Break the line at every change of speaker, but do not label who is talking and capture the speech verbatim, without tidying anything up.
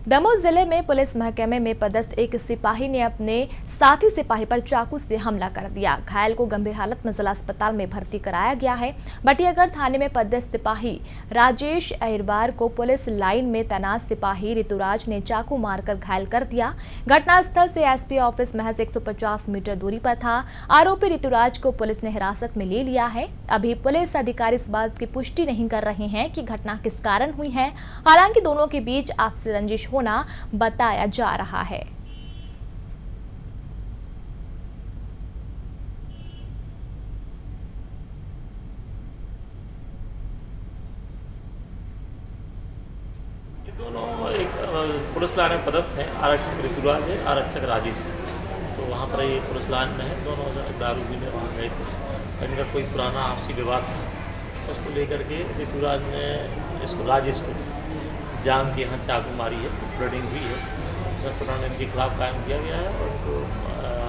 दमोह जिले में पुलिस महकमे में पदस्थ एक सिपाही ने अपने साथी सिपाही पर चाकू से हमला कर दिया। घायल को गंभीर हालत में जिला अस्पताल में भर्ती कराया गया है। बटियागढ़ थाने में पदस्थ सिपाही राजेश अहिरवार को पुलिस लाइन में तैनात सिपाही ऋतुराज ने चाकू मारकर घायल कर दिया। घटनास्थल से एसपी ऑफिस महज एक सौ पचास मीटर दूरी पर था। आरोपी ऋतुराज को पुलिस ने हिरासत में ले लिया है। अभी पुलिस अधिकारी इस बात की पुष्टि नहीं कर रहे हैं कि घटना किस कारण हुई है। हालांकि दोनों के बीच आपसी रंजिश होना बताया जा रहा है।
ये दोनों एक पुलिस लाइन में पदस्थ हैं। आरक्षक ऋतुराज है, आरक्षक राजेश है। तो वहाँ पर ये पुलिस लाइन में है। दोनों दारू पीने वहाँ गए थे। इनका कोई पुराना आपसी विवाद था, उसको लेकर के ऋतुराज ने इसको राजेश को जान के यहाँ चाकू मारी है, ब्लीडिंग हुई है। इसमें पुराने इनके खिलाफ कायम किया गया है और उनको